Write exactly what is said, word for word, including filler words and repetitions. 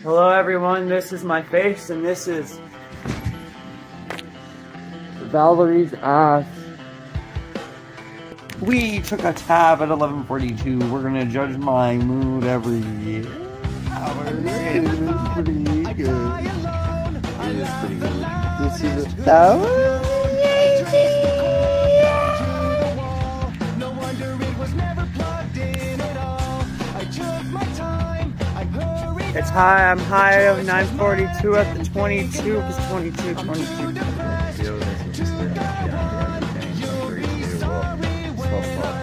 Hello everyone, this is my face and this is Valerie's ass. We took a tab at eleven forty-two. We're gonna judge my mood every year. It is pretty good. It is pretty good. This is a thousand. It's high, I'm high of nine forty-two at the twenty-two, because twenty-two, twenty-two.